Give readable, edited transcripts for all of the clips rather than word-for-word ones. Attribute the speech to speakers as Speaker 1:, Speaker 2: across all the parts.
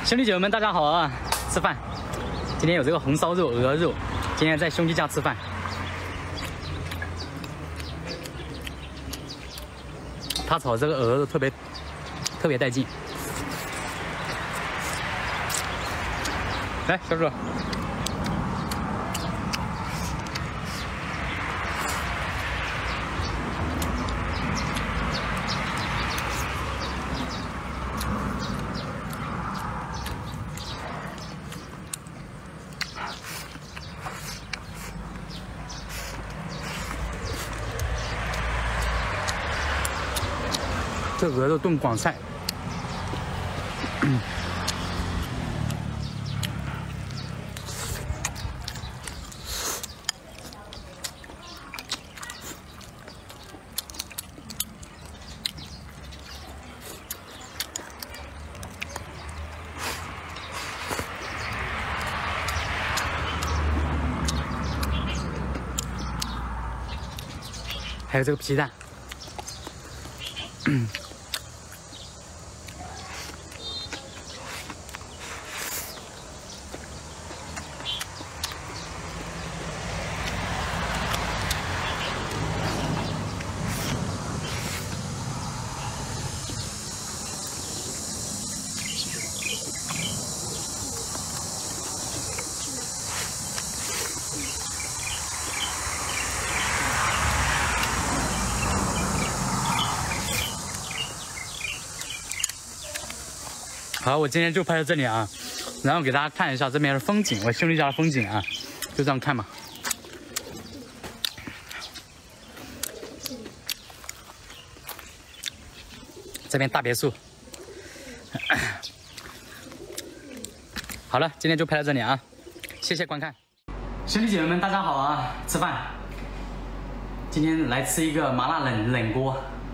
Speaker 1: 兄弟姐妹们，大家好啊！吃饭，今天有这个红烧肉、鹅肉，今天在兄弟家吃饭。他炒这个鹅肉特别带劲。来，小主。 这鹅肉炖广菜，还有这个皮蛋。好，我今天就拍到这里啊，然后给大家看一下这边的风景，我兄弟家的风景啊，就这样看嘛。这边大别墅。好了，今天就拍到这里啊，谢谢观看。兄弟姐妹们，大家好啊！吃饭，今天来吃一个麻辣冷锅。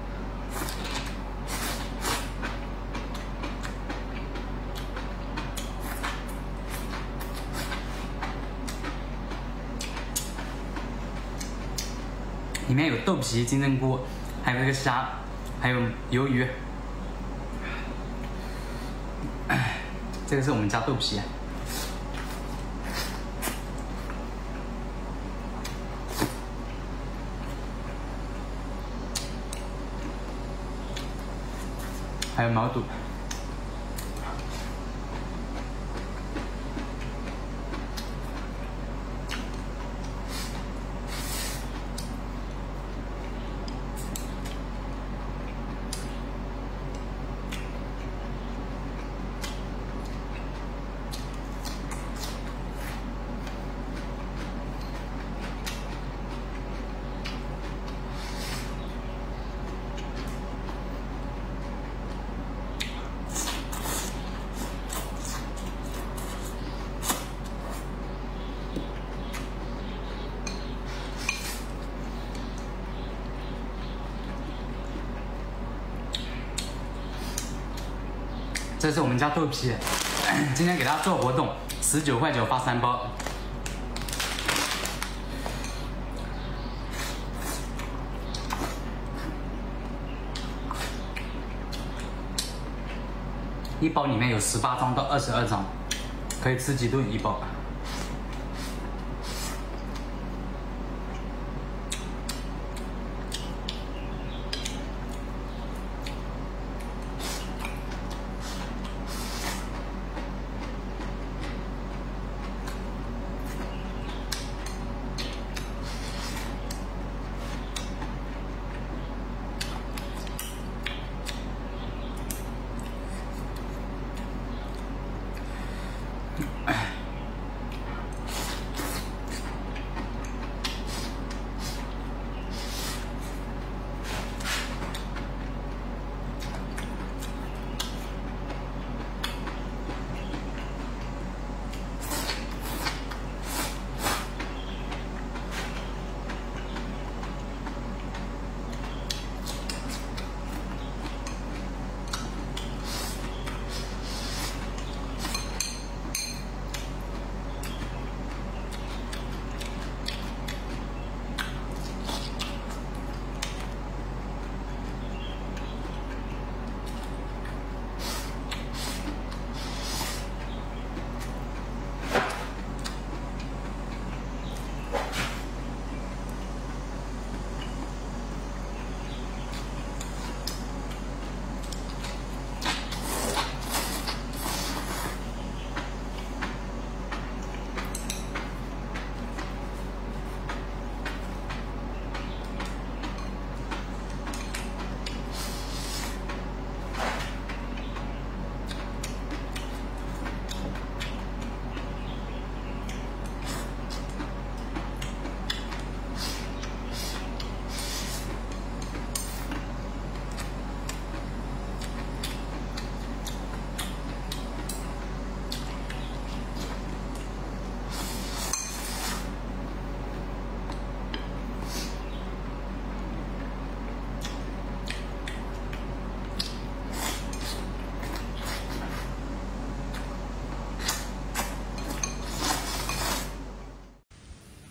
Speaker 1: 里面有豆皮、金针菇，还有这个虾，还有鱿鱼。这个是我们家豆皮。还有毛肚。 这是我们家豆皮，今天给大家做活动，19.9块发3包。一包里面有18张到22张，可以吃几顿一包。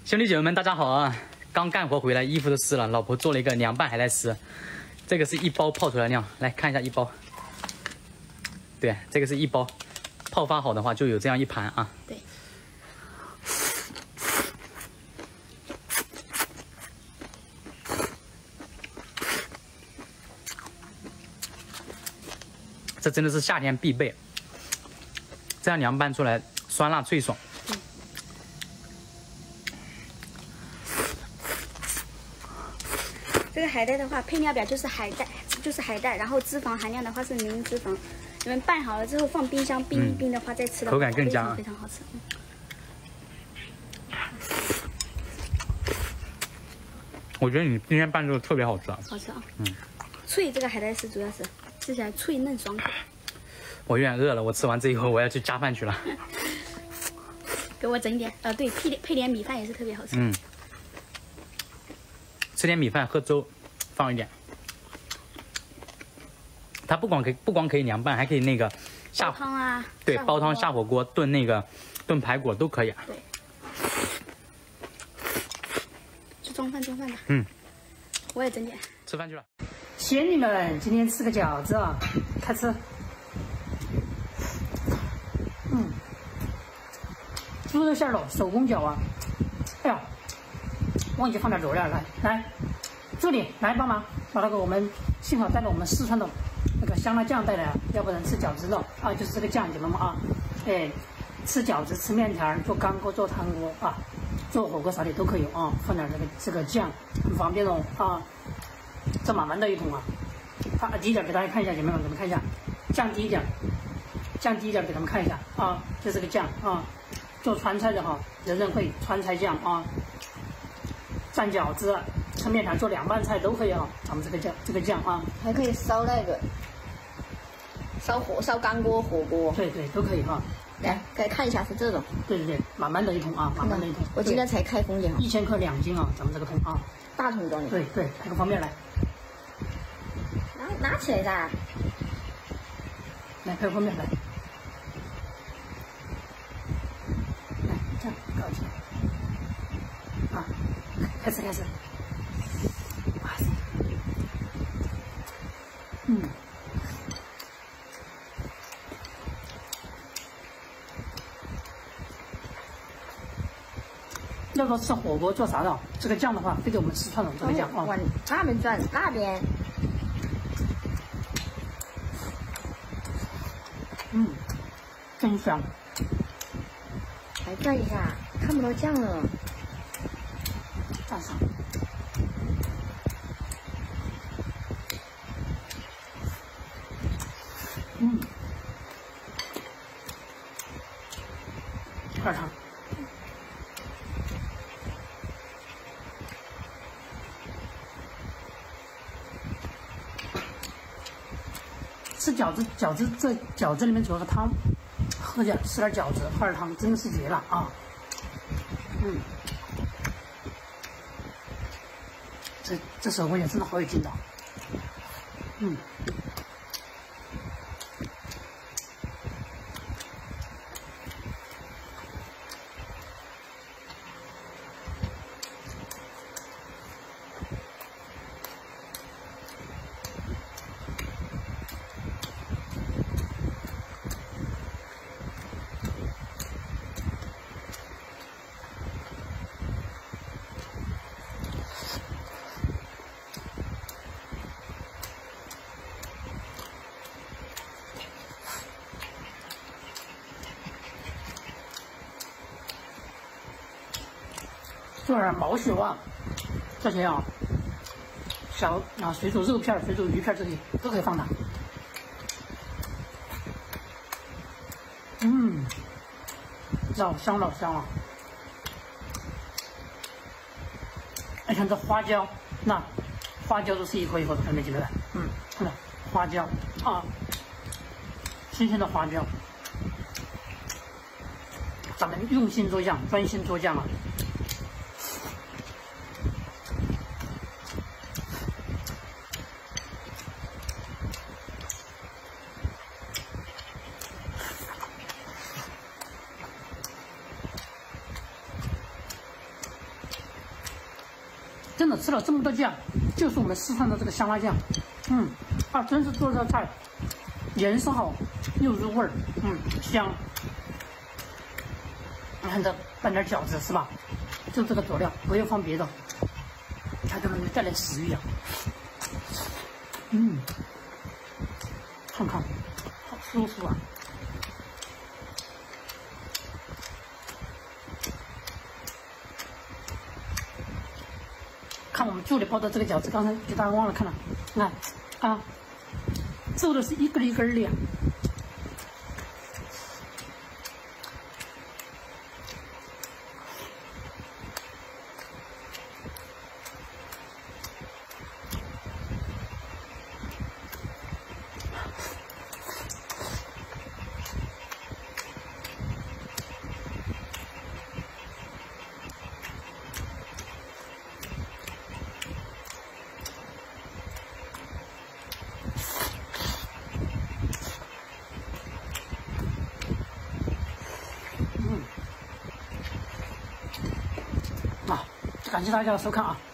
Speaker 1: 兄弟姐妹们，大家好啊！刚干活回来，衣服都湿了。老婆做了一个凉拌海带丝，这个是一包泡出来的量，来看一下一包。对，这个是一包，泡发好的话就有这样一盘啊。
Speaker 2: 对。
Speaker 1: 这真的是夏天必备，这样凉拌出来酸辣脆爽。
Speaker 2: 这个海带的话，配料表就是海带，然后脂肪含量的话是零脂肪。你们拌好了之后放冰箱冰一冰的话，再吃的话
Speaker 1: 口感更佳，
Speaker 2: 非常好吃。
Speaker 1: 我觉得你今天拌这个特别好吃啊！
Speaker 2: 好吃啊！脆，这个海带丝主要是吃起来脆嫩爽口。
Speaker 1: 我有点饿了，我吃完这以后我要去加饭去了。
Speaker 2: 给我整一点，对，配点米饭也是特别好吃。
Speaker 1: 吃点米饭喝粥，放一点。它不光可以凉拌，还可以那个
Speaker 2: 下汤啊。
Speaker 1: 对，煲汤下火锅炖排骨都可以啊。
Speaker 2: 对。去中饭吧。我也整点。
Speaker 1: 吃饭去了。
Speaker 3: 仙女们，今天吃个饺子啊，开吃。猪肉馅的手工饺啊，哎呀，忘记放点佐料了，来，助理来帮忙把那个我们幸好带了我们四川的那个香辣酱带来啊，要不然吃饺子肉啊就是这个酱，姐妹们啊，哎，吃饺子吃面条做干锅做汤锅啊，做火锅啥的都可以啊，放点这个酱很方便哦啊，这满满的一桶啊，低一点给大家看一下，姐妹们给你们看一下，降低一点给他们看一下啊，就这个酱啊。做川菜的哈，人人会川菜酱啊，蘸饺子、吃面条、做凉拌菜都可以啊。咱们这个酱啊，
Speaker 4: 还可以烧那个烧干锅、火锅，
Speaker 3: 对，都可以哈。
Speaker 4: 来，给看一下是这种。
Speaker 3: 对，满满的一桶啊，满满的一桶。
Speaker 4: 我今天才开封的哈。
Speaker 3: 1000克2斤啊，咱们这个桶啊。
Speaker 4: 大桶装的。
Speaker 3: 对，拍个方便来。
Speaker 4: 拿起来噻。
Speaker 3: 来，拍个方便来。搞起来啊！开始！哇塞！要说吃火锅做啥的，这个酱的话，非得我们四川人这个酱啊。
Speaker 4: 往那边转，那边。
Speaker 3: 真香。
Speaker 4: 来转一下，看不到酱了。
Speaker 3: 大上。二汤。吃饺子这饺子里面主要是汤。吃点饺子，喝点汤，真的是绝了啊！这手工也真的好有劲道。做点毛血旺，这些啊，水煮肉片、水煮鱼片这些都可以放的。老香啊！你看这花椒，那花椒都是一颗一颗的，看没见没来？看到花椒啊，新鲜的花椒，咱们用心做酱，专心做酱啊。 真的吃了这么多酱，就是我们四川的这个香辣酱。真是做这道菜，颜色好，又入味儿，香。看这拌点饺子是吧？就这个佐料，不要放别的。还给我们带来食欲啊！看看，好舒服啊！看我们助理包的这个饺子，刚才给大家忘了看了，你看啊，做的是一根一根的呀。感谢大家的收看啊！